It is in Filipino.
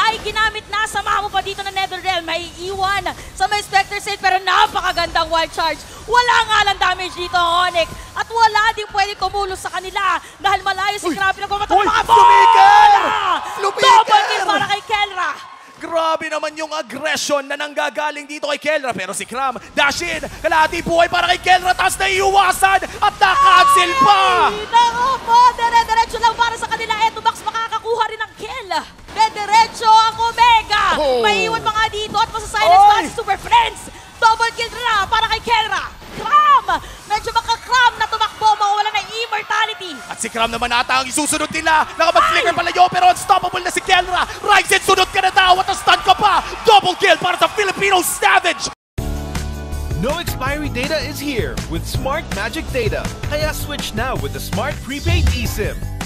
ay ginamit na. Samahan mo pa dito na Netherrealm. May iwan sa may Spectre Sail pero napakagandang wild charge. Wala nga lang damage dito ang Onyx. At wala din pwede kumulos sa kanila dahil malayo si Kram pinagmamatang mga bola! Double kill para kay Kelra. Grabe naman yung aggression na nanggagaling dito kay Kelra. Pero si Kram, dash in, kalahati buhay para kay Kelra, tapos naiiwasan at nakancel pa! Naku po, dire-diretso lang para sa kanila. Eto, Max, makakakuha rin ng kill. Dire-diretso ang Omega. May iwan pa nga dito at masasilence pa si Super Friends. Double kill na para kay Kelra. Kram! Medyo makakram na tumakbo, mawala ng immortality. At si Kram naman ata ang isusunod nila. Nakapag-flicker palayo pero unstoppable na si Kelra. Ryzen, sunod ka na daw at stun ka pa. Double kill para sa Filipino Savage. No expiry data is here with Smart Magic Data. Kaya switch now with the Smart Prepaid eSIM.